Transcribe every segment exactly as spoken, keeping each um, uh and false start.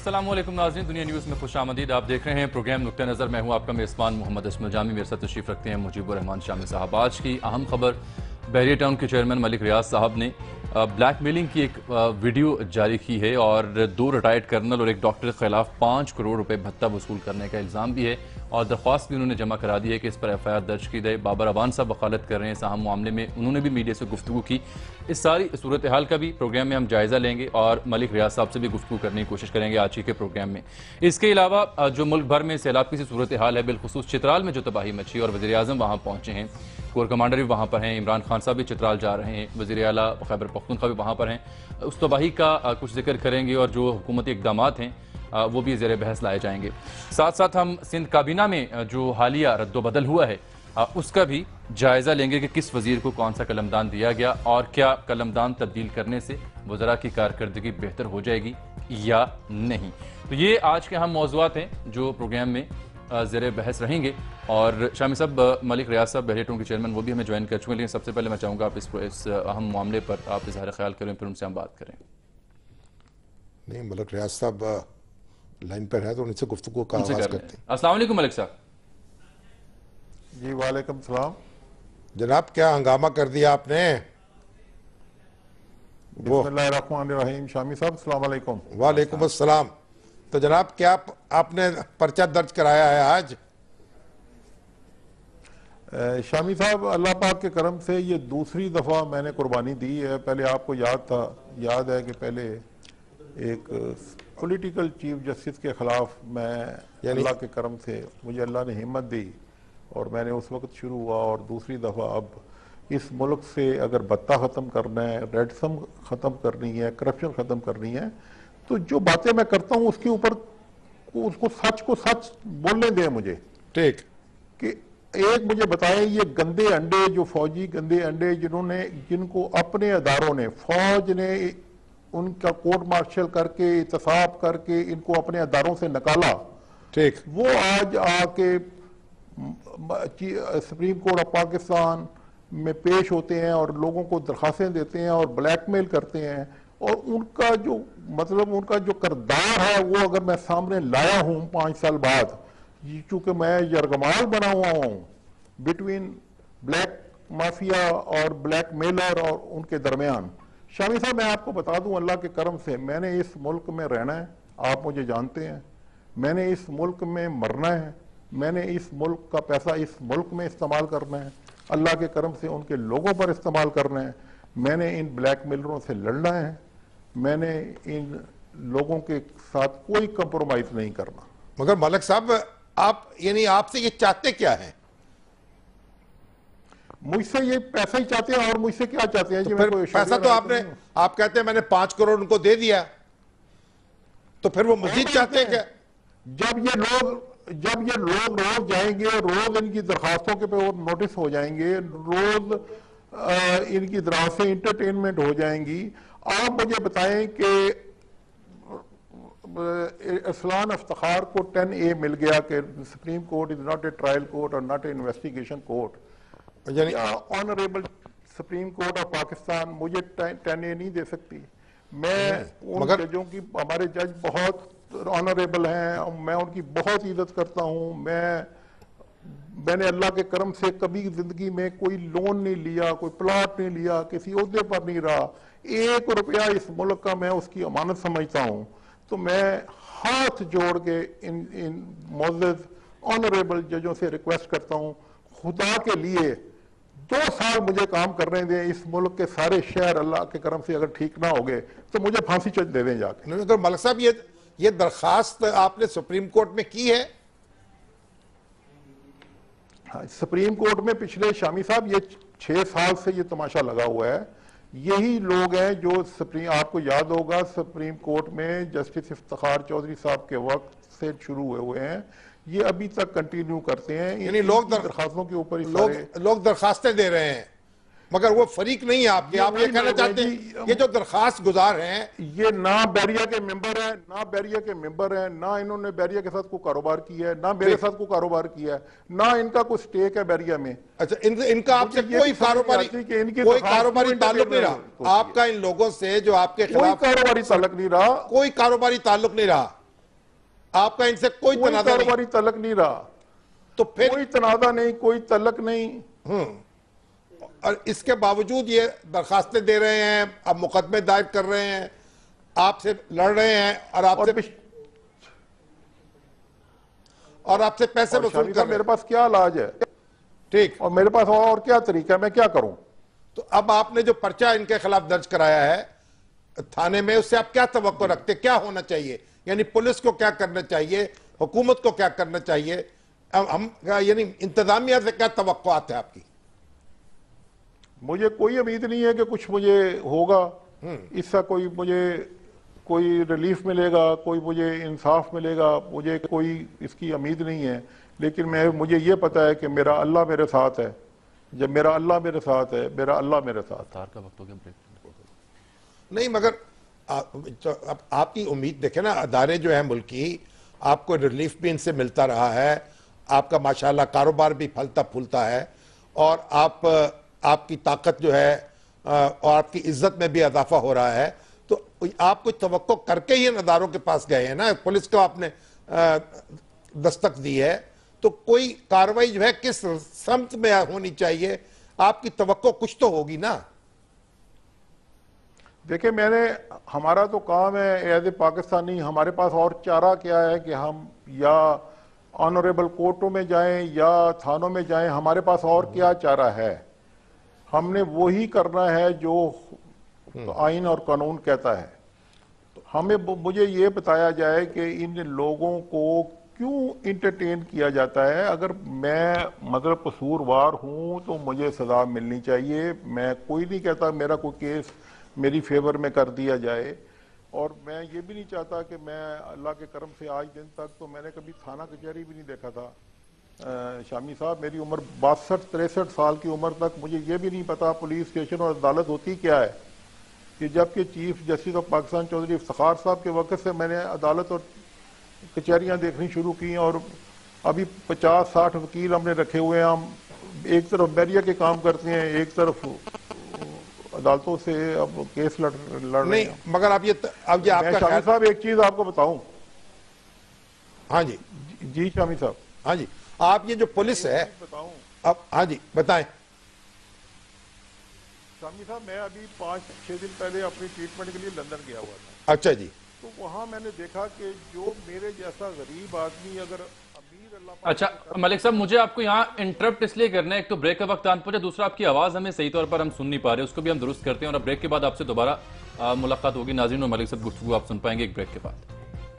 अस्सलाम वालेकुम नाज़रीन, दुनिया न्यूज़ में खुशामदीद। आप देख रहे हैं प्रोग्राम नुक्ता नज़र। मैं हूं आपका मेज़बान मोहम्मद अस्मल जामी। मेरे साथ तशरीफ़ रखते हैं मुजीबुर रहमान शामिल साहब। आज की अहम खबर, बहरिया टाउन के चेयरमैन मलिक रियाज साहब ने ब्लैकमेलिंग की एक वीडियो जारी की है और दो रिटायर्ड कर्नल और एक डॉक्टर के खिलाफ पाँच करोड़ रुपए भत्ता वसूल करने का इल्ज़ाम भी है और दरख्वास्त भी उन्होंने जमा करा दी है कि इस पर एफ आई आर दर्ज की जाए। बाबर अबान साहब वकालत कर रहे हैं इस अहम मामले में, उन्होंने भी मीडिया से गुफ्तगू की। इस सारी सूरत हाल का भी प्रोग्राम में हम जायज़ा लेंगे और मलिक रियाज साहब से भी गुफ्तगू करने की कोशिश करेंगे आज के प्रोग्राम में। इसके अलावा जो मुल्क भर में सैलाब की सूरत हाल है, बिलखुसूस चित्राल में जो तबाही मची और वज़ीर आज़म वहाँ पहुँचे हैं, कोर कमांडर भी वहाँ पर हैं, इमरान खान साहब भी चित्राल जा रहे हैं, वज़ीर आला खैबर पख्तूनख्वा भी वहाँ पर हैं। उस तबाही का कुछ जिक्र करेंगे और जो हुकूमती इक़दाम हैं वो भी ज़ेर बहस लाए जाएंगे। साथ साथ हम सिंध काबीना में जो हालिया रद्दोबदल हुआ है उसका भी जायज़ा लेंगे कि किस वज़ीर को कौन सा कलमदान दिया गया और क्या कलमदान तब्दील करने से वज़रा की कारकर्दगी बेहतर हो जाएगी या नहीं। तो ये आज के अहम मौज़ूआत हैं जो प्रोग्राम में ज़ेर बहस रहेंगे। और शामी साहब, मलिक रियाज साहब बहरिया टाउन के चेयरमैन, वो भी हमें ज्वाइन कर चुके हैं, लेकिन सबसे पहले मैं चाहूँगा आप इस, इस अहम मामले पर आप इज़हार ख्याल करें, फिर उनसे हम बात करें। नहीं, मलिक रियाज साहब लाइन पर है तो उनसे गुफ्तगू का आगाज़ करते हैं। अस्सलाम वालेकुम मलिक साहब। जी वालेकुम सलाम जनाब, क्या हंगामा कर दिया आपने? बिस्मिल्लाहिर्रहमानिर्रहीम। शामी साहब अस्सलाम वालेकुम। वालेकुम अस्सलाम। तो जनाब, क्या आप, आपने पर्चा दर्ज कराया है आज? शामी साहब, अल्लाह पाक के करम से ये दूसरी दफ़ा मैंने कुर्बानी दी है। पहले आपको याद था, याद है कि पहले एक पॉलिटिकल चीफ जस्टिस के खिलाफ मैं अल्लाह के करम से मुझे अल्लाह ने हिम्मत दी और मैंने उस वक्त शुरू हुआ। और दूसरी दफ़ा अब इस मुल्क से अगर भत्ता ख़त्म करना है, रेडसम ख़त्म करनी है, करप्शन ख़त्म करनी है, तो जो बातें मैं करता हूँ उसके ऊपर उसको सच को सच बोलने दें मुझे। ठीक कि एक मुझे बताएं, ये गंदे अंडे, जो फौजी गंदे अंडे जिन्होंने जिनको अपने अदारों ने, फौज ने उनका कोर्ट मार्शल करके इतसाब करके इनको अपने अदारों से निकाला, ठीक, वो आज आके सुप्रीम कोर्ट ऑफ पाकिस्तान में पेश होते हैं और लोगों को दरखास्तें देते हैं और ब्लैकमेल करते हैं। और उनका जो मतलब उनका जो किरदार है वो अगर मैं सामने लाया हूं पांच साल बाद, चूंकि मैं यरगमाल बना हुआ हूं बिटवीन ब्लैक माफिया और ब्लैक मेलर और उनके दरमियान। शामी साहब, मैं आपको बता दूं, अल्लाह के करम से मैंने इस मुल्क में रहना है, आप मुझे जानते हैं, मैंने इस मुल्क में मरना है, मैंने इस मुल्क का पैसा इस मुल्क में इस्तेमाल करना है, अल्लाह के करम से उनके लोगों पर इस्तेमाल करना है, मैंने इन ब्लैक मेलरों से लड़ना है, मैंने इन लोगों के साथ कोई कंप्रोमाइज नहीं करना। मगर मलिक साहब, आप यानी आपसे ये चाहते क्या है? मुझसे ये पैसा ही चाहते हैं और मुझसे क्या चाहते हैं? तो फिर पैसा तो आपने, आप कहते हैं मैंने पांच करोड़ उनको दे दिया, तो फिर वो मजीद चाहते हैं क्या? जब ये लोग जब ये लोग रोज जाएंगे, रोज इनकी दरखास्तों के पे नोटिस हो जाएंगे, रोज इनकी दरखास्तें इंटरटेनमेंट हो जाएंगी। आप मुझे बताएं कि इस्लान इफ्तिखार को टेन ए मिल गया कि supreme court is not a trial court और नॉट ए इन्वेस्टिगेशन कोर्ट, यानी honourable supreme court of Pakistan मुझे टेन ए नहीं दे सकती। मैं उन जजों की, हमारे जज बहुत ऑनरेबल हैं, मैं उनकी बहुत इज्जत करता हूं। मैं मैंने अल्लाह के करम से कभी जिंदगी में कोई लोन नहीं लिया, कोई प्लॉट नहीं लिया, किसी ओहदे पर नहीं रहा, एक रुपया इस मुल्क का मैं उसकी अमानत समझता हूं। तो मैं हाथ जोड़ के इन इन मोअज़्ज़ज़ ऑनरेबल जजों से रिक्वेस्ट करता हूं, खुदा के लिए दो साल मुझे काम करने दें। इस मुल्क के सारे शहर अल्लाह के करम से अगर ठीक ना हो गए तो मुझे फांसी चढ़ दे दें जाके। नहीं तो मलिक साहब, ये ये दरखास्त आपने सुप्रीम कोर्ट में की है? हाँ, सुप्रीम कोर्ट में पिछले, शामी साहब, ये छह साल से ये तमाशा लगा हुआ है। यही लोग हैं जो सुप्रीम, आपको याद होगा सुप्रीम कोर्ट में जस्टिस इफ्तिखार चौधरी साहब के वक्त से शुरू हुए हुए हैं, ये अभी तक कंटिन्यू करते हैं। यानी लोग दरखास्तों के ऊपर लोग लोग दरखास्तें दे रहे हैं, मगर वो फरीक नहीं है आपके। आप ये कहना चाहते हैं ये जो दरखास्त गुजार हैं, ये ना बैरिया के मेंबर हैं, ना बैरिया के मेंबर हैं, ना इन्होंने बैरिया के साथ कोई कारोबार किया है, ना मेरे साथ कोई कारोबार किया है, ना इनका कोई स्टेक है बैरिया में। अच्छा, इन, इनका आपसे कोई कारोबारी कोई कारोबारी ताल्लुक नहीं रहा आपका इन लोगों से जो आपके खिलाफ? कोई कारोबारी ताल्लुक नहीं रहा, कोई कारोबारी ताल्लुक नहीं रहा। आपका इनसे कोई कोई तनाज़ा नहीं, कारोबारी तलक नहीं रहा, तो फिर कोई तनाज़ा नहीं, कोई तलक नहीं। हम्म और इसके बावजूद ये दरखास्तें दे रहे हैं, अब मुकदमे दायर कर रहे हैं, आपसे लड़ रहे हैं और और आपसे और आपसे पैसे वसूल कर रहे मेरे हैं। पास क्या इलाज है, ठीक, और मेरे पास और क्या तरीका है, मैं क्या करूं? तो अब आपने जो पर्चा इनके खिलाफ दर्ज कराया है थाने में, उससे आप क्या तवक्को रखते, क्या होना चाहिए? यानी पुलिस को क्या करना चाहिए, हुकूमत को क्या करना चाहिए, अब हम यानी इंतजामिया से क्या तवक्कुआत है आपकी? मुझे कोई उम्मीद नहीं है कि कुछ मुझे होगा, इसका कोई मुझे कोई रिलीफ मिलेगा, कोई मुझे इंसाफ मिलेगा, मुझे कोई इसकी उम्मीद नहीं है। लेकिन मैं मुझे ये पता है कि मेरा अल्लाह मेरे साथ है। जब मेरा अल्लाह मेरे साथ है, मेरा अल्लाह मेरे साथ। तार का वक्त हो गया, ब्रेक नहीं, मगर आ, तो आप, आपकी उम्मीद देखें ना, अदारे जो है मुल्की, आपको रिलीफ भी इनसे मिलता रहा है, आपका माशाल्लाह कारोबार भी फलता फूलता है, और आप आपकी ताकत जो है और आपकी इज्जत में भी इजाफा हो रहा है, तो आप कुछ तवक्को करके ही इन अदारों के पास गए हैं ना, पुलिस को आपने दस्तक दी है, तो कोई कार्रवाई जो है किस सम्त में होनी चाहिए, आपकी तवक्को कुछ तो होगी ना। देखिए, मैंने हमारा तो काम है एज ए पाकिस्तानी, हमारे पास और चारा क्या है कि हम या ऑनरेबल कोर्टों में जाएं या थानों में जाएं, हमारे पास और क्या चारा है? हमने वही करना है जो आइन और कानून कहता है। तो हमें मुझे ये बताया जाए कि इन लोगों को क्यों इंटरटेन किया जाता है। अगर मैं मतलब कसूरवार हूं तो मुझे सजा मिलनी चाहिए। मैं कोई नहीं कहता मेरा कोई केस मेरी फेवर में कर दिया जाए, और मैं ये भी नहीं चाहता कि मैं अल्लाह के करम से आज दिन तक तो मैंने कभी थाना कचहरी भी नहीं देखा था। आ, शामी साहब, मेरी उम्र बासठ तिरसठ साल की उम्र तक मुझे ये भी नहीं पता पुलिस स्टेशन और अदालत होती क्या है, कि जबकि chief justice of Pakistan Chaudhry Iftikhar साहब के वक्त से मैंने अदालत और कचहरियाँ देखनी शुरू की, और अभी पचास साठ वकील हमने रखे हुए हैं। हम एक तरफ बैरिया के काम करते हैं, एक तरफ अदालतों से अब केस लड़ लड़ रहे हैं। मगर अब ये अब ये आपका शामी साहब एक चीज आपको बताऊं। हाँ जी जी शामी साहब। हाँ जी, आप ये जो पुलिस है बताऊं अब, हाँ जी बताएं। शामी साहब, मैं अभी पाँच छः दिन पहले अपनी ट्रीटमेंट के लिए लंदन गया हुआ था। अच्छा जी। तो वहाँ मैंने देखा कि जो मेरे जैसा गरीब आदमी अगर अमीर अल्लाह। अच्छा मलिक साहब, मुझे आपको यहाँ इंटरप्ट इसलिए करना है, एक तो ब्रेक का वक्त आन पहुंचा, दूसरा आपकी आवाज़ हमें सही तौर पर हम सुन नहीं पा रहे, उसको भी हम दुरुस्त करते हैं, और ब्रेक के बाद आपसे दोबारा मुलाकात होगी। नाज़रीन और मलिक साहब गुफ्तगू आप सुन पाएंगे एक ब्रेक के बाद।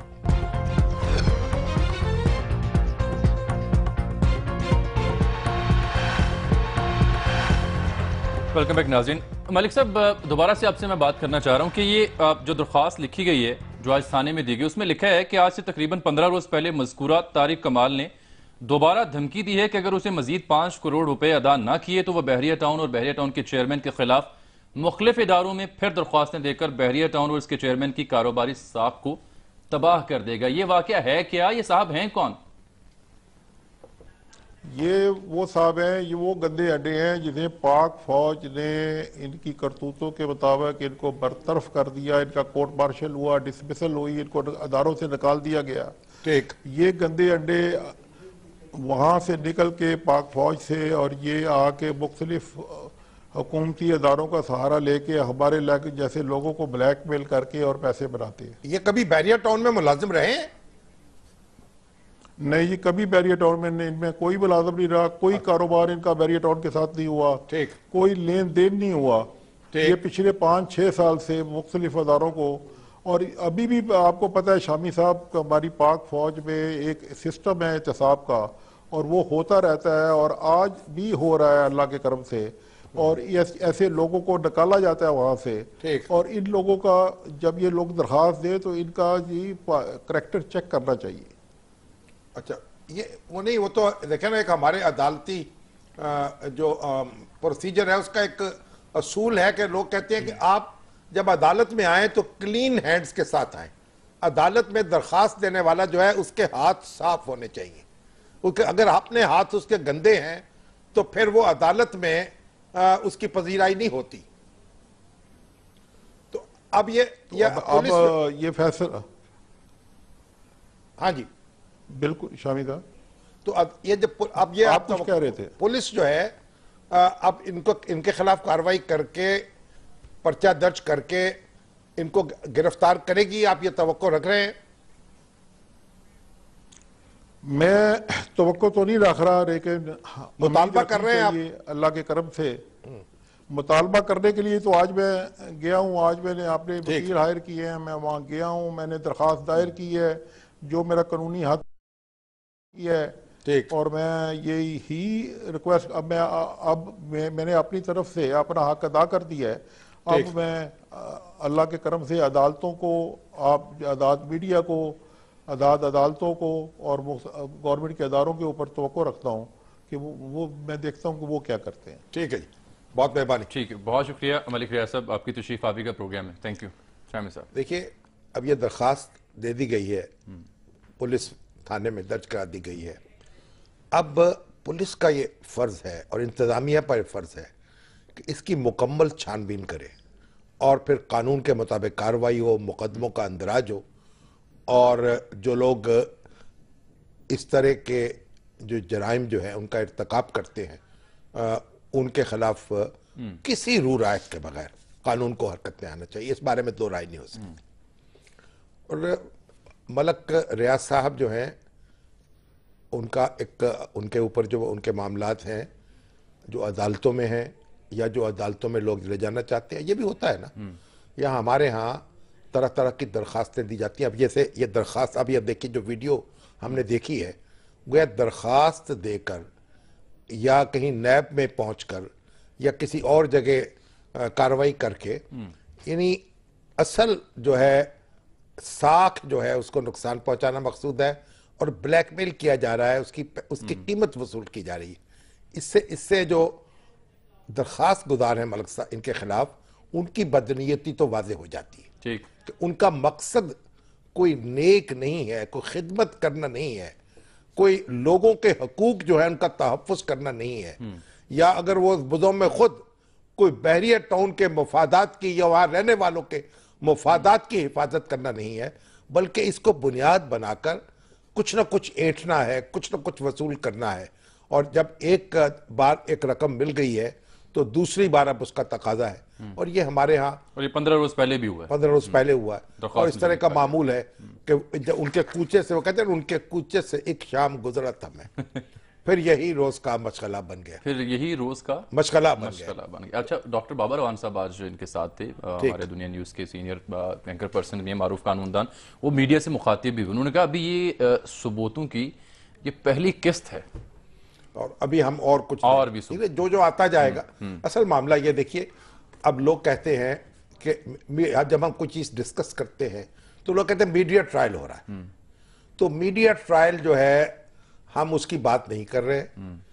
वेलकम बैक नाज़रीन। मलिक साहब, दोबारा से आपसे मैं बात करना चाह रहा हूँ कि ये जो दरख्वास्त लिखी गई है जो आज थाने में दी गई, उसमें लिखा है कि आज से तकरीबन पंद्रह रोज पहले मज़कूरा तारिक कमाल ने दोबारा धमकी दी है कि अगर उसे मजीद पाँच करोड़ रुपए अदा न किए तो वह बहरिया टाउन और बहरिया टाउन के चेयरमैन के खिलाफ मुख्तलिफ इदारों में फिर दरख्वास्तें देकर बहरिया टाउन और इसके चेयरमैन की कारोबारी साख को तबाह कर देगा। ये वाकया है क्या? ये साहब हैं कौन? ये वो साहब हैं, ये वो गंदे अड्डे हैं जिन्हें पाक फौज ने इनकी करतूतों के मुताबिक इनको बरतरफ कर दिया, इनका कोर्ट मार्शल हुआ, डिसमिसल हुई, इनको अदारों से निकाल दिया गया। ठीक, ये गंदे अड्डे वहाँ से निकल के पाक फौज से और ये आके मुख्तलिफ हुकूमती अदारों का सहारा लेके हमारे इलाके जैसे लोगों को ब्लैकमेल करके और पैसे बनाते हैं। ये कभी बैरिया टाउन में मुलाजिम रहे हैं? नहीं जी, कभी बैरिया टाउन में नहीं, इनमें कोई मुलाजिम नहीं रहा, कोई कारोबार इनका बैरिया टाउन के साथ नहीं हुआ। ठीक, कोई लेन देन नहीं हुआ। ये पिछले पाँच छः साल से मुख्तलिफ अदारों को, और अभी भी आपको पता है शामी साहब, हमारी पाक फौज में एक सिस्टम है एहतसाब का, और वो होता रहता है और आज भी हो रहा है अल्लाह के करम से, और ऐसे लोगों को निकाला जाता है वहाँ से। और इन लोगों का जब ये लोग दरख्वास्त दे तो इनका जी करैक्टर चेक करना चाहिए। अच्छा, ये वो नहीं, वो तो देखें ना, एक हमारे अदालती जो प्रोसीजर है उसका एक असूल है कि लोग कहते हैं कि आप जब अदालत में आए तो क्लीन हैंड्स के साथ आए। अदालत में दरख्वास्त देने वाला जो है उसके हाथ साफ होने चाहिए, क्योंकि अगर अपने हाथ उसके गंदे हैं तो फिर वो अदालत में आ, उसकी पजीराई नहीं होती। तो अब ये तो अब, अब ये फैसला हाँ जी बिल्कुल शामी साहब। तो अब ये जब अब ये आप कुछ कह रहे थे। पुलिस जो है अब इनको इनके खिलाफ कार्रवाई करके पर्चा दर्ज करके इनको गिरफ्तार करेगी, आप ये तवक्को रख रहे हैं? मैं तवक्को तो नहीं रख रहा, लेकिन मुतालबा कर रहे हैं आप? अल्लाह के करम से मुतालबा करने के लिए तो आज मैं गया हूँ। आज मैंने आपने वकील हायर किए हैं, मैं वहाँ गया हूँ, मैंने दरख्वास्त दायर की है जो मेरा कानूनी हक है। ठीक। और मैं यही ही रिक्वेस्ट अब मैं अब मैं, मैंने अपनी तरफ से अपना हक अदा कर दिया है। अब मैं अल्लाह के करम से अदालतों को, आप अदालत मीडिया को, अदालत अदालतों को और गवर्नमेंट के अदारों के ऊपर तवक्को रखता हूँ कि वो वो मैं देखता हूँ कि वो क्या करते हैं। ठीक है जी, बहुत मेहरबानी। ठीक है, बहुत शुक्रिया मलिक रियाज साहब, आपकी तशरीफ आवी का प्रोग्राम है। थैंक यू शामी साहब। देखिए अब ये दरख्वास्त दे दी गई है, पुलिस थाने में दर्ज करा दी गई है। अब पुलिस का ये फर्ज है और इंतजामिया पर फर्ज है कि इसकी मुकम्मल छानबीन करे और फिर कानून के मुताबिक कार्रवाई हो, मुकदमों का अंदराज हो और जो लोग इस तरह के जो जराइम जो है उनका इर्तकाब करते हैं आ, उनके खिलाफ किसी रू रायत के बगैर कानून को हरकत में आना चाहिए। इस बारे में दो राय नहीं हो सकती। और मलक रियाज साहब जो हैं उनका एक उनके ऊपर जो उनके मामलात हैं जो अदालतों में हैं या जो अदालतों में लोग ले जाना चाहते हैं, ये भी होता है ना। यहाँ हमारे यहाँ तरह तरह की दरख्वास्तें दी जाती हैं। अब जैसे ये दरख्वास्त, अब ये देखिए जो वीडियो हमने देखी है, वह दरख्वास्त देकर या कहीं नैब में पहुंचकर या किसी और जगह कार्रवाई करके, यानी असल जो है साख जो है उसको नुकसान पहुंचाना मकसूद है और ब्लैकमेल किया जा रहा है, उसकी उसकी कीमत वसूल की जा रही है। इससे इससे जो दरख्वास्त गुजार हैं मलिक साहब इनके खिलाफ, उनकी बदनीयती तो वाज़े हो जाती है। ठीक कि उनका मकसद कोई नेक नहीं है, कोई खिदमत करना नहीं है, कोई लोगों के हकूक जो है उनका तहफ़्फ़ुज़ करना नहीं है, या अगर वो बुज़ों में खुद कोई बहरिया टाउन के मफादात की या वहाँ रहने वालों के मफादात की हिफाजत करना नहीं है, बल्कि इसको बुनियाद बनाकर कुछ ना कुछ ऐंठना है, कुछ ना कुछ वसूल करना है। और जब एक बार एक रकम मिल गई है तो दूसरी बार अब उसका तकाजा है। और ये हमारे यहाँ और ये पंद्रह रोज पहले भी हुआ है, पंद्रह रोज पहले हुआ है और इस तरह का मामूल है कि जब उनके कूचे से, वो कहते हैं उनके कूचे से एक शाम गुजरा था मैं, फिर यही रोज का मशगला बन गया, फिर यही रोज का मशगला बन गया बन गया। अच्छा, डॉक्टर बाबा रवान साहब आज इनके साथ थे, हमारे दुनिया न्यूज के सीनियर एंकर पर्सन भी हैं, मारूफ कानूनदान, वो मीडिया से मुखातिब भी। उन्होंने कहा अभी ये सबूतों की ये पहली किस्त है और अभी हम और कुछ और भी जो जो आता जाएगा। असल मामला ये देखिए, अब लोग कहते हैं कि जब हम कोई चीज डिस्कस करते हैं तो लोग कहते हैं मीडिया ट्रायल हो रहा है, तो मीडिया ट्रायल जो है हम उसकी बात नहीं कर रहे।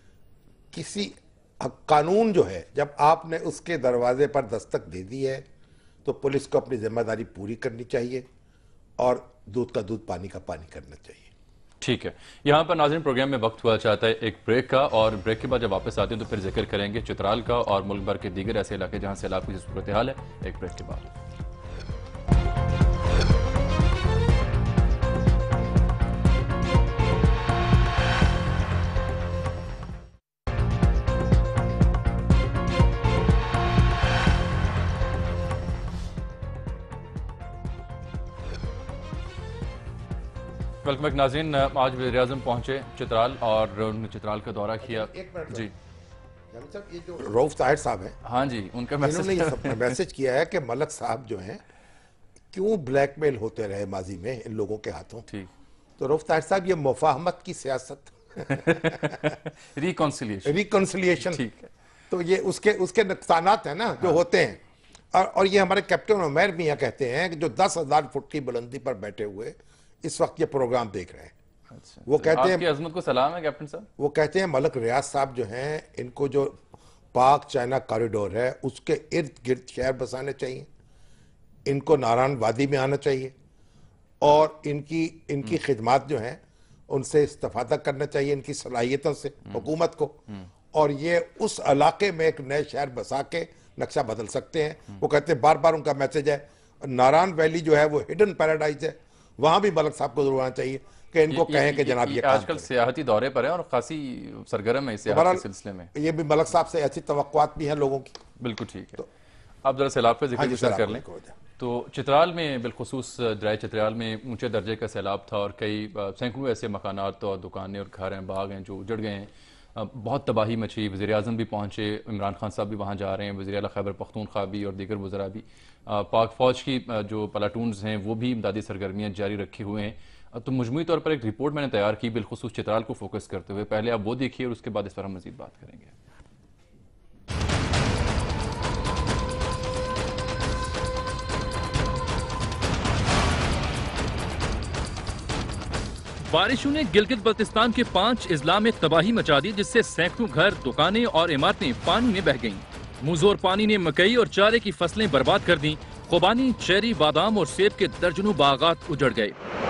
किसी कानून जो है जब आपने उसके दरवाजे पर दस्तक दे दी है तो पुलिस को अपनी जिम्मेदारी पूरी करनी चाहिए और दूध का दूध, पानी का पानी करना चाहिए। ठीक है, यहाँ पर नाज़रीन प्रोग्राम में वक्त हुआ चाहता है एक ब्रेक का, और ब्रेक के बाद जब वापस आते हैं तो फिर जिक्र करेंगे चित्राल का और मुल्क भर के दीगर ऐसे इलाके जहाँ सैलाब की सूरत हाल है। एक ब्रेक के बाद वेलकम बैक नाज़रीन। आज वज़ीर आज़म पहुंचे चित्राल और उन्होंने चित्राल का दौरा किया। जी साहब, ये जो रऊफ ताहिर साहब हैं, हाँ जी, उनका मैसेज मैसेज किया है कि मलक साहब जो हैं क्यों ब्लैकमेल होते रहे माजी में इन लोगों के हाथों। ठीक, तो रऊफ ताहिर साहब ये मुफाहमत की सियासत रिकॉन्सिलिएशन रिकॉन्सिलिएशन ठीक है, तो ये उसके उसके नुकसानात है ना जो हाँ। होते हैं। और, और ये हमारे कैप्टन उमैर मियां कहते हैं कि जो दस हजार फुट की बुलंदी पर बैठे हुए इस वक्त ये प्रोग्राम देख रहे हैं। अच्छा, वो तो कहते हैं अजमत को सलाम है कैप्टन साहब। वो कहते हैं मलक रियाज साहब जो हैं इनको जो पाक चाइना कॉरिडोर है उसके इर्द गिर्द शहर बसाने चाहिए, इनको नारायण वादी में आना चाहिए और इनकी इनकी खिदमात जो हैं उनसे इस्तेफादा करना चाहिए, इनकी सलाहियतों से हुकूमत को, और ये उस इलाके में एक नए शहर बसा के नक्शा बदल सकते हैं। वो कहते हैं बार बार उनका मैसेज है नारायण वैली जो है वो हिडन पैराडाइज है, वहां भी मलक साहब को जरूर आना चाहिए कि इनको कहें कि जनाब ये काम आजकल सियाहती दौरे पर है और खासी सरगर्म है इस सिलसिले में। ये भी मलक साहब से ऐसी तवक्कुआत भी हैं लोगों की। बिल्कुल ठीक है। तो आप जरा सैलाब का जिक्र सर कर लें। तो चित्राल में बिलखुसूस दरिया चित्राल में ऊंचे दर्जे का सैलाब था और कई सैकड़ों ऐसे मकानात और दुकानें और घर हैं, बाग हैं जो उजड़ गए हैं। बहुत तबाही मची। वज़ीर आज़म भी पहुँचे, इमरान खान साहब भी वहाँ जा रहे हैं, वज़ीर आला खैबर पख्तूनख्वा भी और दीगर वज़रा भी। पाक फ़ौज की जो प्लाटून्स हैं वो भी इमदादी सरगर्मियाँ जारी रखे हुए हैं। तो मजमूई तौर पर एक रिपोर्ट मैंने तैयार की बिलखुसूस चित्राल को फोकस करते हुए। पहले आप वो देखिए और उसके बाद इस पर हम मज़ीद बात करेंगे। बारिशों ने गिलगित बल्तिस्तान के पांच इजला में तबाही मचा दी, जिससे सैकड़ों घर, दुकानें और इमारतें पानी में बह गईं। मुजोर पानी ने मकई और चारे की फसलें बर्बाद कर दी। खुबानी, चेरी, बादाम और सेब के दर्जनों बागात उजड़ गए।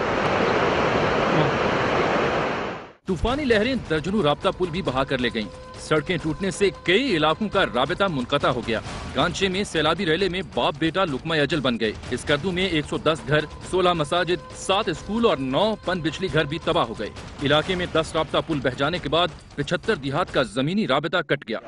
तूफानी लहरें दर्जनों राब्ता पुल भी बहा कर ले गईं। सड़कें टूटने से कई इलाकों का राबिता मुनक़ता हो गया। गांचे में सैलाबी रेले में बाप बेटा लुकमा अजल बन गए। इस कर्दू में एक सौ दस घर, सोलह मसाजिद, सात स्कूल और नौ पन बिजली घर भी तबाह हो गए। इलाके में दस राब्ता पुल बह जाने के बाद पचहत्तर देहात का जमीनी राबिता कट गया।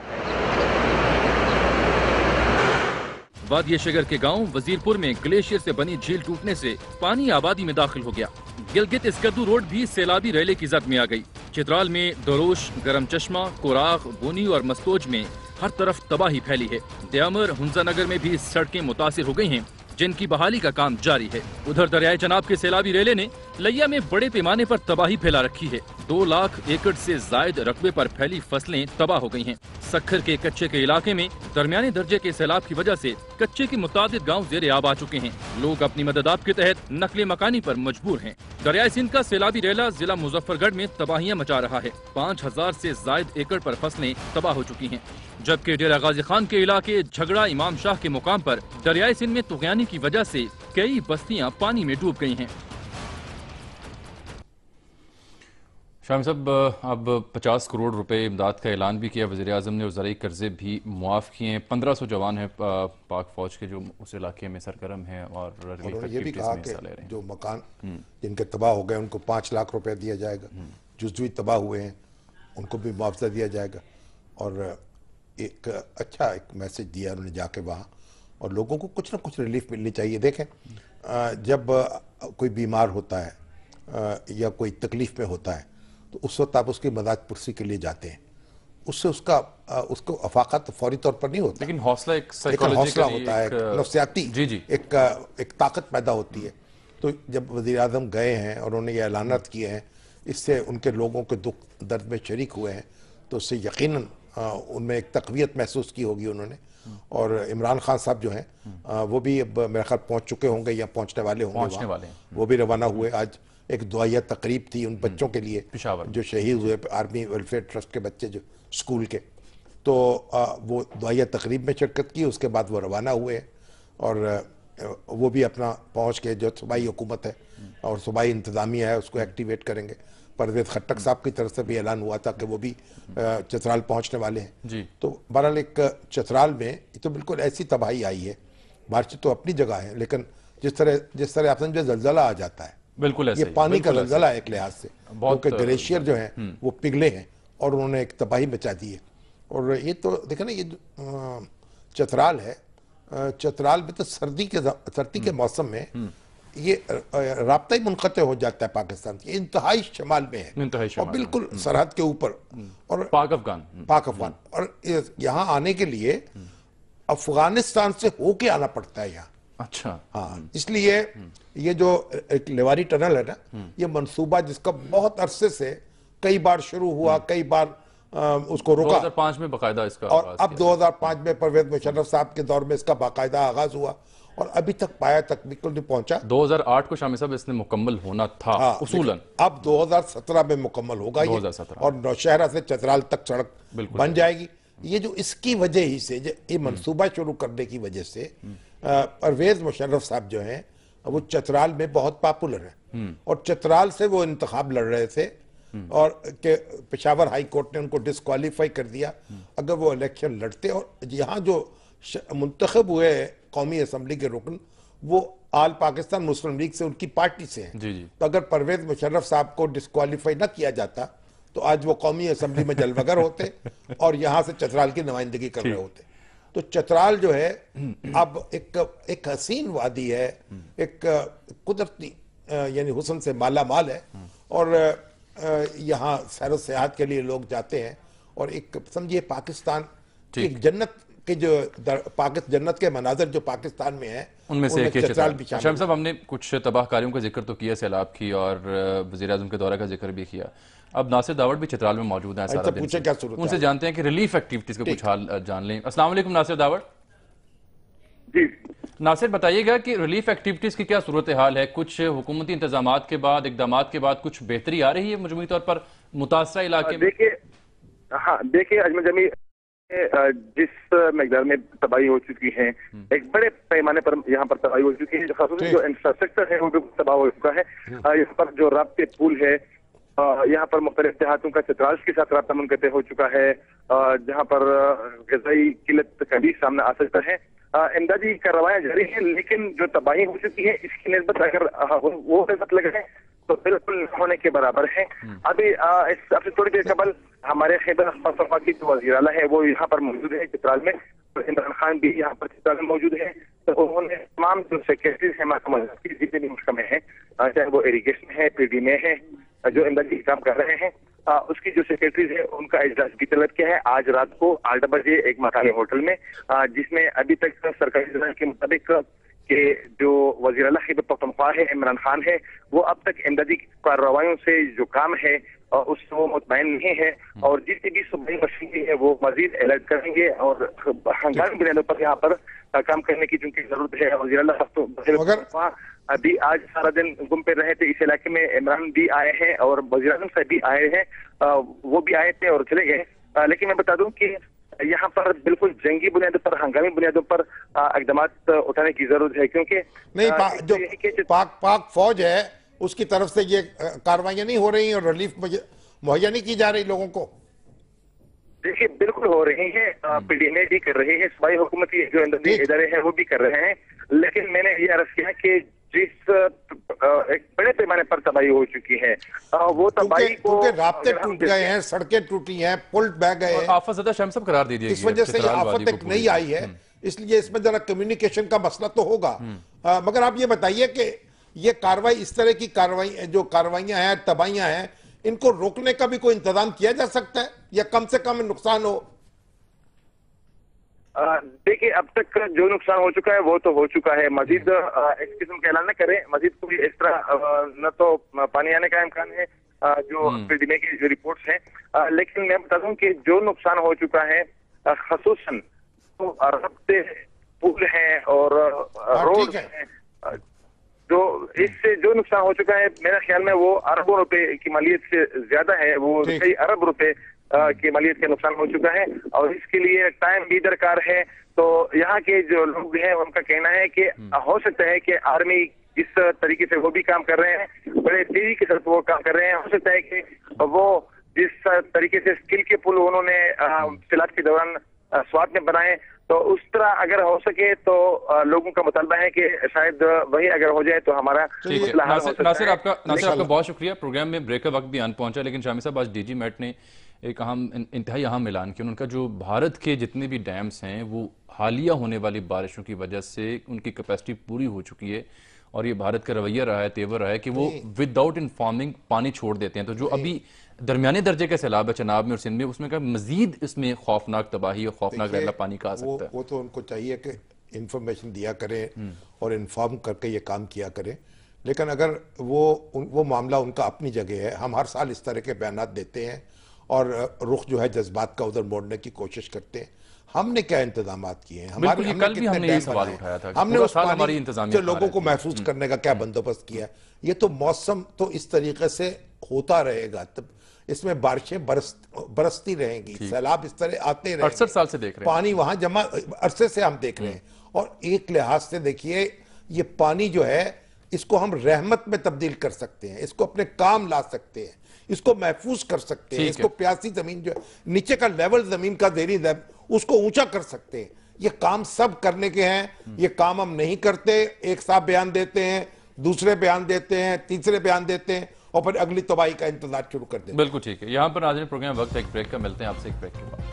वादिया शगर के गांव वजीरपुर में ग्लेशियर से बनी झील टूटने से पानी आबादी में दाखिल हो गया। गिलगित इस्कर्दू रोड भी सैलाबी रेले की जद में आ गई। चित्राल में दरोश, गरम चश्मा, कोराग, बोनी और मस्तोज में हर तरफ तबाही फैली है। दयामर, हुंजा नगर में भी सड़कें मुतासिर हो गई हैं, जिनकी बहाली का काम जारी है। उधर दरियाए चनाब के सैलाबी रेले ने लैया में बड़े पैमाने पर तबाही फैला रखी है। दो लाख एकड़ से जायद रकबे पर फैली फसलें तबाह हो गई हैं। सखर के कच्चे के इलाके में दरमियाने दर्जे के सैलाब की वजह से कच्चे के मुतादिद गाँव जेर आब आ चुके हैं। लोग अपनी मददात के तहत नकले मकानी पर मजबूर हैं। दरियाए सिंध का सैलाबी रेला जिला मुजफ्फरगढ़ में तबाहियां मचा रहा है। पाँच हजार से जायद एकड़ पर फसलें तबाह हो चुकी हैं, जबकि डेरा गाजी खान के इलाके झगड़ा इमाम शाह के मुकाम पर दरियाए सिंध में तुगयानी की वजह से कई बस्तियां पानी में डूब गई हैं। शामी साहब, अब पचास करोड़ रुपए इमदाद का ऐलान भी किया वज़ीर आज़म ने और ज़राई कर्जे भी मुआफ़ किए हैं। पंद्रह सौ जवान हैं पाक फौज के जो उस इलाके में सरगर्म हैं और उन्होंने ये भी कहा कि जो मकान जिनके तबाह हो गए उनको पाँच लाख रुपए दिया जाएगा, जुज़वी तबाह हुए हैं उनको भी मुआवजा दिया जाएगा। और एक अच्छा एक मैसेज दिया उन्होंने जाके वहाँ, और लोगों को कुछ ना कुछ रिलीफ मिलनी चाहिए। देखें, जब कोई बीमार होता है या कोई तकलीफ में होता है तो उस वक्त आप उसकी मदद पुरसी के लिए जाते हैं, उससे उसका उसको अफाका तो फौरी तौर पर नहीं होता, लेकिन हौसला एक हौसला होता है, नफ्सियाती जी जी एक एक ताकत पैदा होती है। तो जब वज़ीर आज़म गए हैं और उन्होंने ये ऐलानात किए हैं, इससे उनके लोगों के दुख दर्द में शरीक हुए हैं, तो उससे यकीनन उनमें एक तक़वियत महसूस की होगी उन्होंने। और इमरान खान साहब जो हैं वो भी अब मेरे ख्याल पहुँच चुके होंगे या पहुँचने वाले होंगे, पहुँचने वाले वो भी रवाना हुए। आज एक दुआया तकरीब थी उन बच्चों के लिए जो शहीद हुए, आर्मी वेलफेयर ट्रस्ट के बच्चे जो स्कूल के, तो आ, वो दुआया तकरीब में शिरकत की। उसके बाद वो रवाना हुए और आ, वो भी अपना पहुँच के जो सूबाई हुकूमत है और सूबाई इंतज़ामिया है उसको एक्टिवेट करेंगे। परवेज़ खट्टक साहब की तरफ से भी ऐलान हुआ था कि वो भी चित्राल पहुँचने वाले हैं जी। तो बहरहाल एक चित्राल में तो बिल्कुल ऐसी तबाही आई है। बारिश तो अपनी जगह है, लेकिन जिस तरह जिस तरह आप समझे जलजला आ जाता है, बिल्कुल ऐसे ये पानी का जलजला है एक लिहाज से, क्योंकि ग्लेशियर जो है वो पिघले हैं और उन्होंने एक तबाही मचा दी है। और ये तो देखे ना, ये चित्राल है, चित्राल में तो सर्दी के सर्दी के मौसम में ये राब्ता ही मुनक़ते हो जाता है पाकिस्तान की, इंतहाई शमाल में है और बिल्कुल सरहद के ऊपर, और पाक अफगान पाक अफगान और यहाँ आने के लिए अफगानिस्तान से होके आना पड़ता है यहाँ। अच्छा, हाँ, इसलिए ये जो एक लेवारी टनल है ना, ये मंसूबा जिसका बहुत अरसे से कई बार शुरू हुआ, कई बार आ, उसको रोका, दो हज़ार पाँच में बाकायदा इसका, और अब दो हज़ार पाँच में परवेज मुशर्रफ साहब के दौर में इसका बाकायदा आगाज हुआ और अभी तक पाया तक बिल्कुल नहीं पहुंचा। दो हज़ार आठ को शामी साहब इसने मुकम्मल होना था, हाँ, उसूलन अब दो हज़ार सत्रह में मुकम्मल होगा ये, और नौशहरा से चित्राल तक सड़क बन जाएगी। ये जो इसकी वजह ही से ये मंसूबा शुरू करने की वजह से परवेज मुशर्रफ साहब जो हैं वो चित्राल में बहुत पॉपुलर है और चित्राल से वो इंतखाब लड़ रहे थे और के पेशावर हाई कोर्ट ने उनको डिस्क्वालीफाई कर दिया अगर वो इलेक्शन लड़ते। और यहाँ जो मुंतखब हुए कौमी असम्बली के रुकन वो आल पाकिस्तान मुस्लिम लीग से, उनकी पार्टी से हैं। जी जी। तो अगर परवेज मुशर्रफ साहब को डिस्क्वालीफाई ना किया जाता तो आज वो कौमी असम्बली में जलवगर होते और यहां से चतराल की नुमाइंदगी कर रहे होते। तो चतराल जो है अब एक एक हसीन वादी है, एक कुदरती यानी हुस्न से माला माल है, और यहाँ सैर सियाहत के लिए लोग जाते हैं, और एक समझिए पाकिस्तान एक जन्नत के जो पाकिस्तान जन्नत के मनाजर जो पाकिस्तान में है उनमें से एक चतराल भी शामिल। शामिल साहब, हमने कुछ तबाहकारियों का जिक्र तो किया, सैलाब की, और वज़ीर आज़म के दौरे का जिक्र भी किया। अब नासिर दावड़ भी चतराल में मौजूद है सारा दिन, क्या सूरत उनसे जानते हैं कि रिलीफ एक्टिविटीज का कुछ हाल जान लें। अस्सलाम वालेकुम नासिर दावड़ जी। नासिर, बताइएगा कि रिलीफ एक्टिविटीज की क्या सूरत हाल है? कुछ हुकूमती इंतजाम के बाद, इकदाम के बाद कुछ बेहतरी आ रही है मजमूई तौर पर मुतासरा इलाके में? देखिए, हाँ देखिए अजमल जमी, जिस मकदार में तबाही हो चुकी है, एक बड़े पैमाने पर यहाँ पर तबाही हो चुकी है, खासतौर जो इंफ्रास्ट्रक्चर है वो भी तबाह हो चुका है। यहाँ पर जो राब्ते पुल है, यहाँ पर मुख्तलिफ देहातों का चतराल के साथ राब्ता मुनक़ते हो चुका है, जहाँ पर ग़िज़ाई किल्लत का भी सामना आ सकता है। इमदादी कार्रवाइयाँ जारी हैं, लेकिन जो तबाही हो चुकी है इसकी निस्बत अगर वो निस्बत लगाए तो बिल्कुल होने के बराबर है। अभी इस अभी थोड़ी देर कबल हमारे खैबर पख्तूनख्वा की जो वज़ीर आला है वो यहाँ पर मौजूद है चित्राल में, तो इमरान खान भी यहाँ पर चित्राल में मौजूद है। तो उन्होंने तमाम जो सेक्रेटरीज है महकमा की जितने भी महकमे हैं, चाहे वो इरीगेशन है, पीडी में है, जो इमदादी काम कर रहे हैं, आ, उसकी जो सेक्रेटरीज है उनका इजलास भी तलब किया है आज रात को आठ बजे एक मकामी होटल में, आ, जिसमें अभी तक सरकारी जराये के मुताबिक कि जो वज़ीर आला खैबर पख्तूनख्वा है इमरान खान है, वो अब तक इमदादी कार्रवाइयों से जो काम है उससे वो मुतमईन नहीं है, और जितनी भी सूबाई मशीनरी है वो मजीद अलर्ट करेंगे और हंगामी बुनियादों पर यहाँ पर काम करने की जिनकी जरूरत है। वज़ीर आला पख्तूनख्वा अभी आज सारा दिन घूम पे रहे थे इस इलाके में, इमरान भी आए हैं और वज़ीर आज़म साहब भी आए हैं, वो भी आए थे और चले गए। लेकिन मैं बता दूं कि यहाँ पर बिल्कुल जंगी बुनियादों पर, हंगामी बुनियादों पर इक़दाम उठाने की जरूरत है, क्योंकि नहीं पा, जो पाक पाक फौज है उसकी तरफ से ये कार्रवाइयां नहीं हो रही और रिलीफ मुहैया नहीं की जा रही लोगों को। देखिए बिल्कुल हो रही है, पीडीएमए भी कर रही है, सूबाई हुकूमती जो इदारे हैं वो भी कर रहे हैं, लेकिन मैंने ये अर्ज किया कि जिस एक बड़े पैमाने पर तबाही हो चुकी है वो तबाही को, रास्ते टूट गए हैं, सड़कें टूटी हैं, पुल बह गए हैं, आफत ज़दा शमसब करार दे दिया, इस वजह से आफत एक नई आई है, इसलिए इसमें जरा कम्युनिकेशन का मसला तो होगा। मगर आप ये बताइए कि ये कार्रवाई, इस तरह की कार्रवाई जो कार्रवाइयां हैं, तबाहियां हैं, इनको रोकने का भी कोई इंतजाम किया जा सकता है या कम से कम नुकसान हो? देखिए अब तक जो नुकसान हो चुका है वो तो हो चुका है, मजीद इस किस्म का ऐलान न करें, मजीद कोई इस तरह न तो पानी आने का इम्कान है जो पीडीएमए की जो रिपोर्ट्स हैं, लेकिन मैं बता दूं कि जो नुकसान हो चुका है खसूसन तो रास्ते, पुल हैं और रोड हैं, जो इससे जो नुकसान हो चुका है मेरे ख्याल में वो अरबों रुपए की मालियत से ज्यादा है, वो कई अरब रुपए की मालियत का नुकसान हो चुका है, और इसके लिए टाइम भी दरकार है। तो यहाँ के जो लोग हैं उनका कहना है कि हो सकता है कि आर्मी जिस तरीके से वो भी काम कर रहे हैं, बड़े तेजी के साथ वो काम कर रहे हैं, हो सकता है कि वो जिस तरीके से स्किल के पुल उन्होंने सैलाब के दौरान स्वाद में बनाए, तो उस तरह अगर हो सके तो लोगों का मुतालबा है कि शायद वही अगर हो जाए तो हमारा नासिर, नासिर आपका नासिर आपका बहुत शुक्रिया। प्रोग्राम में ब्रेक का वक्त भी आन पहुंचा, लेकिन शामी साहब आज डीजी मैट ने एक अहम इंतहाई अहम ऐलान किया, उनका जो भारत के जितने भी डैम्स हैं वो हालिया होने वाली बारिशों की वजह से उनकी कैपेसिटी पूरी हो चुकी है, और ये भारत का रवैया रहा है, तेवर रहा है कि वो विदाउट इन्फॉर्मिंग पानी छोड़ देते हैं। तो जो अभी दरमियाने दर्जे का सैलाब है चनाब में और सिंध में, उसमें का मजीद इसमें खौफनाक तबाही और खौफनाक रहला पानी का आ सकता है। वो तो उनको चाहिए कि इंफॉर्मेशन दिया करें और इन्फॉर्म करके ये काम किया करें, लेकिन अगर वो वो मामला उनका अपनी जगह है, हम हर साल इस तरह के बयान देते हैं और रुख जो है जज्बात का उधर मोड़ने की कोशिश करते हैं। हमने क्या इंतजाम किए हैं? हमारे हमने कल भी हमने ये सवाल उठाया था, हमने उस पानी जो लोगों को महसूस करने का क्या बंदोबस्त किया? ये तो मौसम तो इस तरीके से होता रहेगा, तब इसमें बारिशें बरस बरसती रहेंगी, सैलाब इस तरह आते रहेंगे, अड़सठ साल से देख रहे हैं, पानी वहां जमा अरसे से हम देख रहे हैं। और एक लिहाज से देखिए ये पानी जो है इसको हम रहमत में तब्दील कर सकते हैं, इसको अपने काम ला सकते हैं, इसको महफूज कर सकते हैं, इसको प्यासी जमीन जो नीचे का लेवल जमीन का देरी उसको ऊंचा कर सकते हैं। ये काम सब करने के हैं, ये काम हम नहीं करते। एक साहब बयान देते हैं, दूसरे बयान देते हैं, तीसरे बयान देते हैं और फिर अगली तबाही का इंतजार शुरू कर देते हैं। बिल्कुल ठीक है। यहाँ पर आज प्रोग्राम वक्त एक ब्रेक का, मिलते हैं आपसे एक ब्रेक के बाद।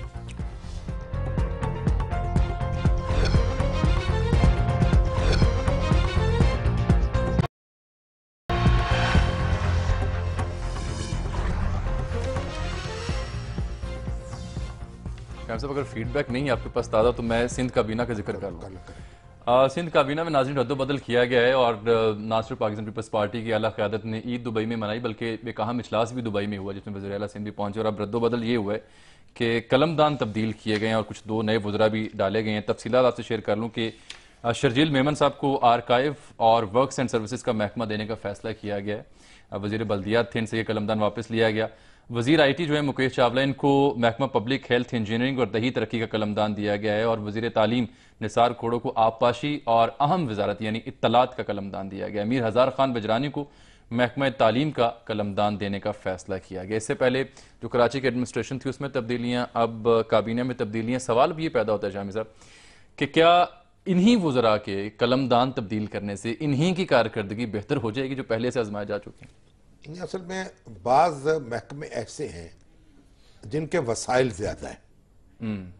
साहब अगर फीडबैक नहीं है आपके पास ताज़ा तो मैं सिंध काबीना का जिक्र कर लूँ। सिंध काबीना में नाज़रीन रद्दोबदल किया गया है और ना सिर्फ पाकिस्तान पीपल्स पार्टी की आला क़यादत ने ईद दुबई में मनाई बल्कि एक अहम इजलास भी दुबई में हुआ जिसमें वज़ीर आला सिंध भी पहुंचे। और अब रद्दोबदल ये हुआ है कि कलमदान तब्दील किए गए हैं और कुछ दो नए वज़रा भी डाले गए हैं। तफसीलात आपसे शेयर कर लूँ कि शर्जील मेमन साहब को आर्काइव और वर्क्स एंड सर्विसेज का महकमा देने का फैसला किया गया है। वज़ीर बल्दियात थे, इनसे ये कलमदान वापस लिया गया। वज़ीर आई टी जो है मुकेश चावला, इनको महकमा पब्लिक हेल्थ इंजीनियरिंग और दही तरक्की का कलमदान दिया गया है। और वज़ीर तालीम निसार खोड़ो को आबपाशी और अहम वजारत यानी इत्तलात का कलमदान दिया गया। अमीर हज़ार खान बजरानी को महकमा तालीम का कलमदान देने का फैसला किया गया। इससे पहले जो कराची की एडमिनिस्ट्रेशन थी उसमें तब्दीलियाँ, अब काबीना में तब्दीलियाँ। सवाल भी ये पैदा होता है शामी साहब कि क्या इन्हीं वज़रा के कलमदान तब्दील करने से इन्हीं की कारकर्दगी बेहतर हो जाएगी जो पहले से आजमाए जा चुकी हैं? असल में बाज महकमे ऐसे हैं जिनके वसाइल ज्यादा हैं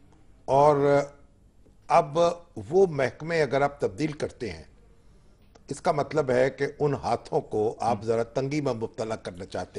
और अब वो महकमे अगर आप तब्दील करते हैं तो इसका मतलब है कि उन हाथों को आप जरा तंगी में मुब्तला करना चाहते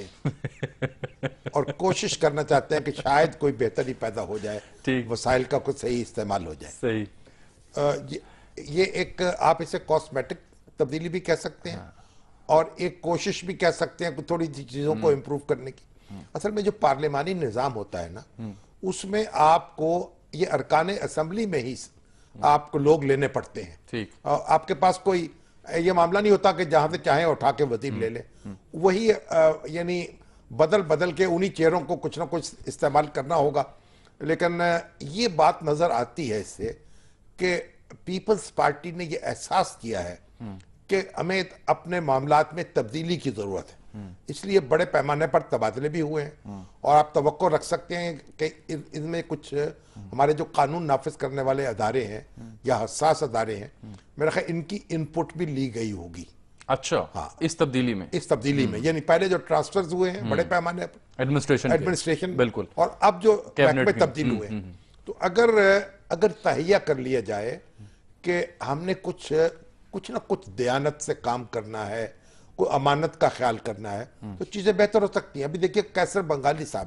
हैं और कोशिश करना चाहते हैं कि शायद कोई बेहतरी पैदा हो जाए, वसाइल का कुछ सही इस्तेमाल हो जाए। सही आ, ये, ये एक आप इसे कॉस्मेटिक तब्दीली भी कह सकते हैं और एक कोशिश भी कह सकते हैं थोड़ी चीजों को इम्प्रूव करने की। असल में जो पार्लिमानी निजाम होता है ना, उसमें आपको ये अरकाने असेंबली में ही आपको लोग लेने पड़ते हैं। ठीक। आपके पास कोई ये मामला नहीं होता कि जहां से चाहे उठा के वजीर ले ले। वही यानी बदल बदल के उन्हीं चेहरों को कुछ ना कुछ इस्तेमाल करना होगा। लेकिन ये बात नजर आती है इससे कि पीपल्स पार्टी ने ये एहसास किया है कि हमें अपने मामलात में तब्दीली की जरूरत है, इसलिए बड़े पैमाने पर तबादले भी हुए हैं। और आप तवक्को रख सकते हैं कि इनमें कुछ हमारे जो कानून नाफिज करने वाले अदारे हैं या हसास अदारे हैं, मेरा ख्याल इनकी इनपुट भी ली गई होगी। अच्छा, हाँ, इस तब्दीली में इस तब्दीली में यानी पहले जो ट्रांसफर्स हुए हैं बड़े पैमाने पर एडमिनिस्ट्रेशन एडमिनिस्ट्रेशन बिल्कुल, और अब जो महकमे तब्दील हुए, तो अगर अगर तहैया कर लिया जाए कि हमने कुछ कुछ ना कुछ दयानत से काम करना है, कोई अमानत का ख्याल करना है, तो चीजें बेहतर हो सकती हैं। अभी देखिए कैसर बंगाली साहब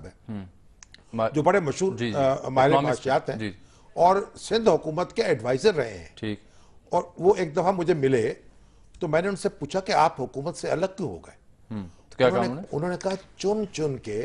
है जो बड़े मशहूर माहिर माशियात हैं और सिंध हुकूमत के एडवाइजर रहे हैं। ठीक। और वो एक दफा मुझे मिले तो मैंने उनसे पूछा कि आप हुकूमत से अलग क्यों हो गए? तो क्या उन्होंने, उन्होंने कहा चुन चुन के,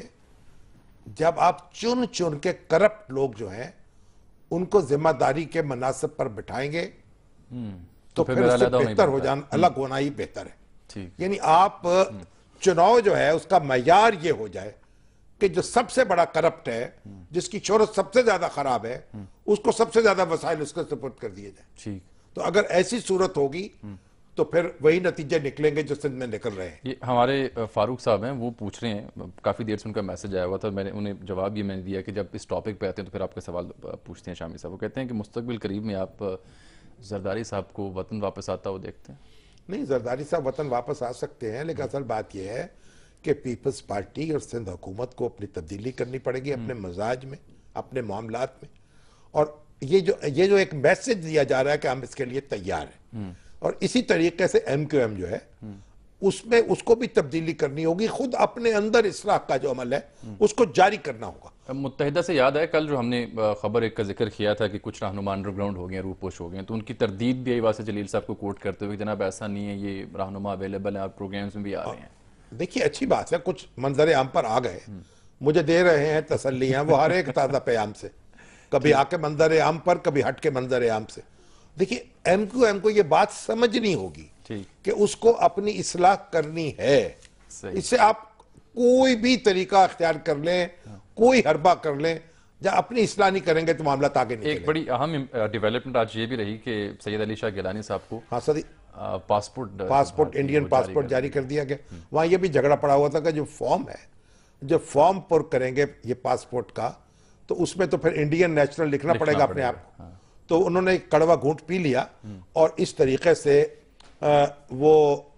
जब आप चुन चुन के करप्ट लोग जो हैं उनको जिम्मेदारी के मनासिब पर बिठाएंगे तो, तो फिर उससे बेहतर हो जाना, अलग होना ही बेहतर है। यानी आप चुनाव जो है उसका मयार ये हो जाए कि जो सबसे बड़ा करप्ट है, जिसकी शोहरत सबसे ज्यादा खराब है, उसको सबसे ज्यादा वसाइल उसके सुपुर्द कर दिए जाए। ठीक। तो अगर ऐसी सूरत होगी तो फिर वही नतीजे निकलेंगे जो सिंध में निकल रहे हैं। ये हमारे फारूक साहब हैं, वो पूछ रहे हैं, काफ़ी देर से उनका मैसेज आया हुआ था, मैंने उन्हें जवाब ये मैंने दिया कि जब इस टॉपिक पे आते हैं तो फिर आपके सवाल पूछते हैं शामी साहब। वो कहते हैं कि मुस्तकबिल करीब में आप जरदारी साहब को वतन वापस आता हुआ देखते हैं? नहीं, जरदारी साहब वतन वापस आ सकते हैं, लेकिन असल बात यह है कि पीपल्स पार्टी और सिंध हुकूमत को अपनी तब्दीली करनी पड़ेगी अपने मजाज में, अपने मामलात में। और ये जो ये जो एक मैसेज दिया जा रहा है कि हम इसके लिए तैयार हैं, और इसी तरीके से एम क्यू एम जो है उसमें उसको भी तब्दीली करनी होगी। खुद अपने अंदर इस्लाह का जो अमल है उसको जारी करना होगा। मुत्तहिदा से याद है कल जो हमने खबर एक का जिक्र किया था कि कुछ रहनुमा अंडरग्राउंड हो गए, रूपोश हो गए, तो उनकी तरदीद भी आई वासे जलील साहब को कोट करते हुए, जनाब ऐसा नहीं है, ये रहनुमा अवेलेबल है, आप प्रोग्राम्स में भी आ रहे हैं। देखिए अच्छी बात है, कुछ मंजर आम पर आ गए, मुझे दे रहे हैं तसल्लियां, वो हर एक ताज़ा प्याम से, कभी आके मंजर आम पर, कभी हट के मंजर आम से। देखिए एम क्यू एम को ये बात समझनी होगी कि उसको अपनी इस्लाह करनी है। इससे आप कोई भी तरीका अख्तियार कर लें, कोई हरबा कर लें, जब अपनी इस्लाह नहीं करेंगे तो मामला आगे नहीं। एक बड़ी अहम डेवलपमेंट आज ये भी रही कि सैयद अली शाह गिलानी साहब को हाँ सदी पासपोर्ट पासपोर्ट इंडियन पासपोर्ट जारी कर दिया गया। वहां ये भी झगड़ा पड़ा हुआ था कि जो फॉर्म है, जो फॉर्म पुर करेंगे ये पासपोर्ट का, तो उसमें तो फिर इंडियन नेशनल लिखना, लिखना पड़ेगा अपने आप। हाँ। तो उन्होंने एक कड़वा घूंट पी लिया और इस तरीके से आ, वो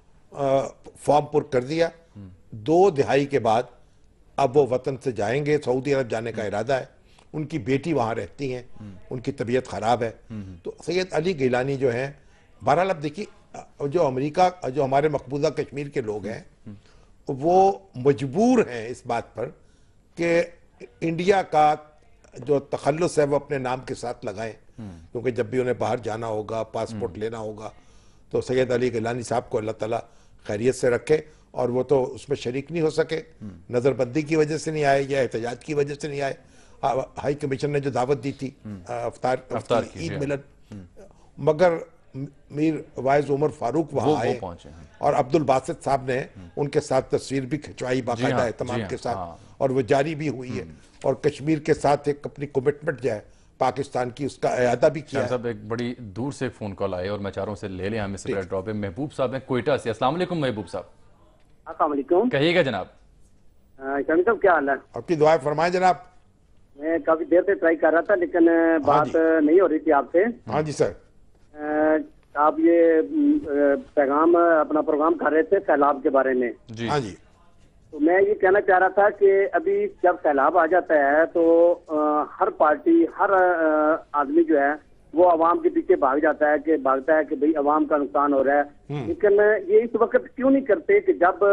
फॉर्म पुर कर दिया। दो दिहाई के बाद अब वो वतन से जाएंगे, सऊदी अरब जाने का इरादा है। उनकी बेटी वहां रहती हैं, उनकी तबीयत खराब है। तो सैयद अली गिलानी जो है, बहरहाल अब देखिए जो अमेरिका, जो हमारे मकबूजा कश्मीर के लोग हैं वो मजबूर हैं इस बात पर कि इंडिया का जो तखल्लुस है वो अपने नाम के साथ लगाएं, क्योंकि जब भी उन्हें बाहर जाना होगा, पासपोर्ट लेना होगा, तो सैयद अली गिलानी साहब को अल्लाह ताला खैरियत से रखे। और वो तो उसमें शरीक नहीं हो सके, नजरबंदी की वजह से नहीं आए या एहतजाज की वजह से नहीं आए। हाई कमीशन ने जो दावत दी थी अफ्तार अफ्तार ईद मिलन, मगर मीर वाइज उमर फारूक वहां आए और अब्दुल बासित साहब ने उनके साथ तस्वीर भी खिंचवाई बाकायदा एहतमाम के साथ, और वो जारी भी हुई है। और कश्मीर के साथ एक अपनी कमिटमेंट जो है पाकिस्तान की, उसका अयादा भी किया। साहब एक बड़ी दूर से फोन कॉल आए और मैं चारों से ले लें हमें से ड्रॉप है। महबूब साहब हैं कोयटा से। अस्सलाम वालेकुम महबूब साहब। अस्सलाम वालेकुम। कहिएगा जनाब। शामी साहब क्या हाल है? आपकी दुआएं फरमाएं जनाब। मैं काफी देर से ट्राई कर रहा था लेकिन बात नहीं हो रही थी आपसे। हाँ जी सर। आप ये पैगाम अपना प्रोग्राम कर रहे थे सैलाब के बारे में जी। हाँ जी। तो मैं ये कहना चाह रहा था कि अभी जब सैलाब आ जाता है तो आ, हर पार्टी, हर आदमी जो है वो अवाम के पीछे भाग जाता है कि भागता है कि भाई अवाम का नुकसान हो रहा है। लेकिन ये इस वक्त क्यों नहीं करते कि जब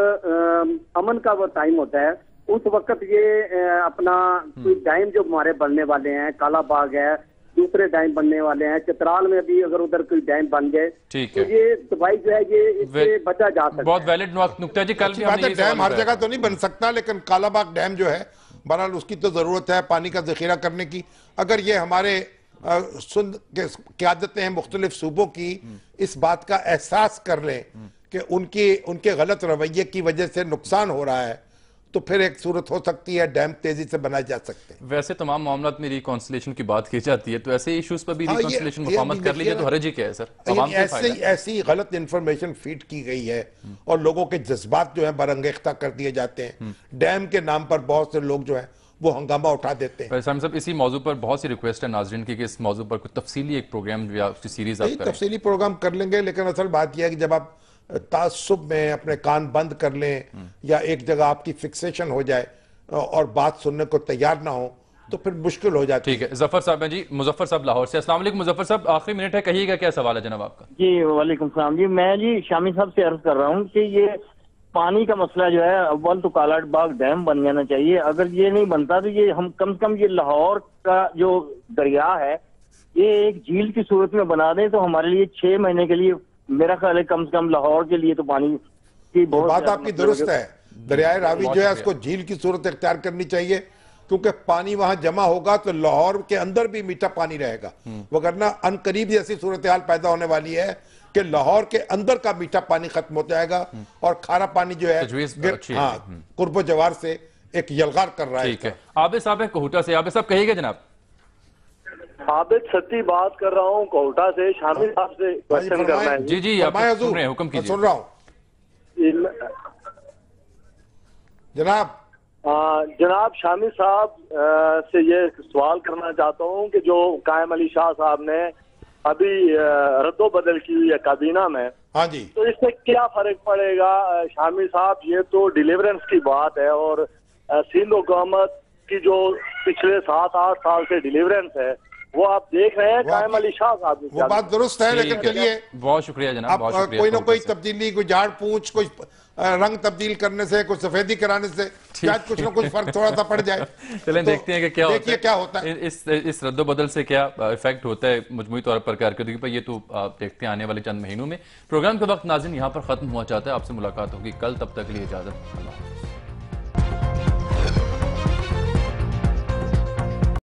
आ, अमन का वो टाइम होता है उस वक्त ये आ, अपना कोई डैम जो हमारे बनने वाले हैं, काला बाग है, दूसरे डैम बनने वाले हैं, चित्राल में भी अगर उधर कोई डैम बन गए तो ये दवाई जो है ये इससे बचा जा सकता है। बहुत वैलिड नुक्ता जी। कल भी हमने ये डैम हर जगह तो नहीं बन सकता, लेकिन कालाबाग डैम जो है बहरहाल उसकी तो जरूरत है पानी का जखीरा करने की। अगर ये हमारे सुंद के क़यादतें हैं मुख्तलिफ सूबों की इस बात का एहसास कर लें कि उनकी उनके गलत रवैये की वजह से नुकसान हो रहा है, तो फिर एक सूरत हो सकती है डैम तेजी से बनाए जा सकते हैं। वैसे तमाम मामलों में रिकॉन्सिलेशन की बात की जाती है, तो ऐसे इश्यूज पर भी हाँ, रिकॉन्सिलेशन मुफाहमत कर लीजिए तो हरज ही क्या है सर? ऐसे ऐसी गलत इंफॉर्मेशन फीड की गई है और लोगों के जज्बात जो है बरंगेख्ता कर दिए जाते हैं। डैम के नाम पर बहुत से लोग जो है वो हंगामा उठा देते हैं। साहब इसी मौजू पर बहुत सी रिक्वेस्ट है नाजरीन की कि इस मौजू पर कुछ तफसीली एक प्रोग्राम या सीरीज आप करें। तफसीली प्रोग्राम कर लेंगे, लेकिन असल बात यह है कि जब आप तासुब में अपने कान बंद कर लें या एक जगह आपकी फिक्सेशन हो जाए और बात सुनने को तैयार ना हो तो फिर मुश्किल हो जाती है। ठीक है, जफर साहब हैं जी, मुजफ्फर साहब लाहौर से। अस्सलाम वालेकुम मुजफ्फर साहब, आखिरी मिनट है, कहिएगा क्या सवाल है जनाब आपका? जी वालेकुम सलाम जी। मैं जी शामी साहब से अर्ज कर रहा हूँ कि ये पानी का मसला जो है, अव्वल तो कालाट बाग डैम बन जाना चाहिए। अगर ये नहीं बनता तो ये हम कम से कम ये लाहौर का जो दरिया है ये एक झील की सूरत में बना दें तो हमारे लिए छह महीने के लिए, मेरा ख्याल है कम से कम लाहौर के लिए तो पानी की बहुत बात आपकी दुरुस्त है। दरियाए रावी जो है उसको झील की सूरत इख्तियार करनी चाहिए, क्योंकि पानी वहां जमा होगा तो लाहौर के अंदर भी मीठा पानी रहेगा, वरना अनकरीब ऐसी सूरत हाल पैदा होने वाली है कि लाहौर के अंदर का मीठा पानी खत्म हो जाएगा और खारा पानी जो है हाँ कुर्ब जवार से एक यलगार कर रहा है। ठीक है, आबिद साहब है कोहटा से। आबिद साहब कहिएगा जनाब। आबिद सच्ची बात कर रहा हूँ कोहटा से। शामिल साहब से क्वेश्चन करना है। जी जी आप सुन रहे हैं, हुक्म कीजिए। सुन रहा हूँ जनाब। आ, जनाब शामी साहब से ये सवाल करना चाहता हूँ कि जो कायम अली शाह साहब ने अभी रद्दो बदल की हुई है काबीना में, हाँ जी, तो इससे क्या फर्क पड़ेगा? शामी साहब ये तो डिलीवरेंस की बात है और सिंध हुकूमत की जो पिछले सात आठ साल से डिलीवरेंस है वो आप देख रहे हैं कायम अली शाह साहब। वो बात दुरुस्त है, लेकिन चलिए बहुत शुक्रिया जनाब, बहुत शुक्रिया। कोई ना कोई तब्दीली, कोई झाड़ पूछ, कोई रंग तब्दील करने से, कुछ सफेदी कराने से शायद कुछ ना कुछ फर्क थोड़ा सा पड़ जाए। चलें तो देखते हैं कि क्या होता है, क्या होता है इस इस रद्दो बदल से, क्या इफेक्ट होता है मजमूई तौर पर कारकर्दगी पर। ये तो आप देखते हैं आने वाले चंद महीनों में। प्रोग्राम के वक्त नाज़रीन यहाँ पर खत्म हुआ चाहता है। आपसे मुलाकात होगी कल, तब तक के लिए इजाजत।